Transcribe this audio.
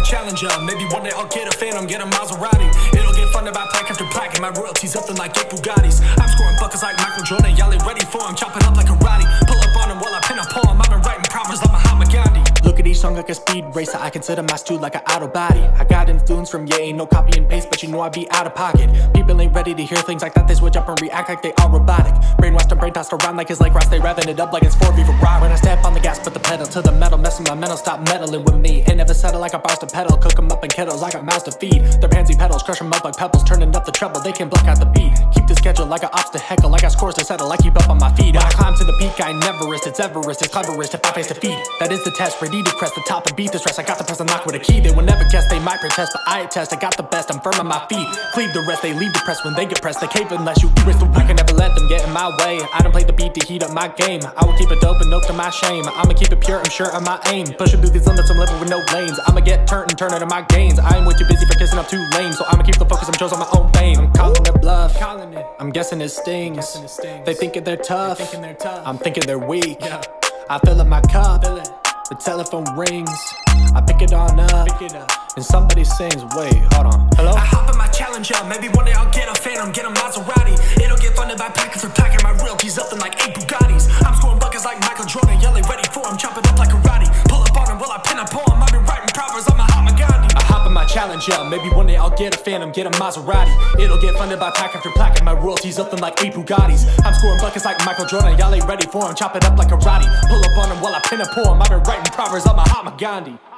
challenger. Maybe one day I'll get a Phantom, get a Maserati. It'll get funded by plaque after plaque, and my royalties up like 8 Bugattis. I'm scoring buckets like Michael Jordan, y'all ain't ready for him. Chopping up like karate, pull up on him while I pin a poem. I've been writing proverbs like Gandhi. Look at each song like a speed racer, I consider my stew like an auto body. I got influence from yeah, ain't no copy and paste, but you know I be out of pocket. People ain't ready to hear things like that, they switch up and react like they all robotic. Brainwashed and brain tossed around like it's like Ross, they revving it up like it's 4V for Rock. When I step on the gas, put the pedal to the metal, messing my mental, stop meddling with me. Ain't never settle like a bars to pedal, cook them up in kettles, I got mouths to feed. They're pansy pedals, crush them up like pebbles, turning up the treble, they can block out the beat. Keep the schedule like an ops to heckle, I got scores to settle, I keep up on my feet. When I climb to the peak, I ain't Everest, it's Everest, it's cleverest if I face defeat. That is the test, ready to crest the top and beat the stress. I got the press and knock with a key. They will never guess, they might protest, but I attest, I got the best, I'm firm on my feet. Cleave the rest, they leave the press when they get pressed. They cave unless you erase the weak. I can never let them get in my way. I don't play the beat to heat up my game. I will keep it dope and nope to my shame. I'ma keep it pure, I'm sure of my aim. Pushing through these limits, I'm living with no lanes. I'ma get turned and turn into my gains. I am way too busy for kissing up too lame, so I'ma keep the focus, I'm chosen my own fame. I'm calling their bluff, I'm guessing it stings. They thinking they're tough, I'm thinking they're weak. I fill up my cup, the telephone rings, I pick it on up, and somebody sings, wait, hold on, hello? I hop in my Challenger, maybe one day I'll get a Phantom, get a Maserati. It'll get funded by plaque after plaque, and my royalties up like 8 Bugattis. I'm scoring buckets like Michael Jordan, y'all ain't ready for him, chopping up like karate. Pull up on him while I pin a poem, I've been writing proverbs, I'm a Gandhi. I hop in my Challenger, maybe one day I'll get a Phantom, get a Maserati. It'll get funded by plaque after plaque, and my royalties up like 8 Bugattis. I'm scoring buckets like Michael Jordan, y'all ain't ready for him, chop it up like karate. Pull up on him while I pin a poem, I've been writing proverbs, I'm a Gandhi.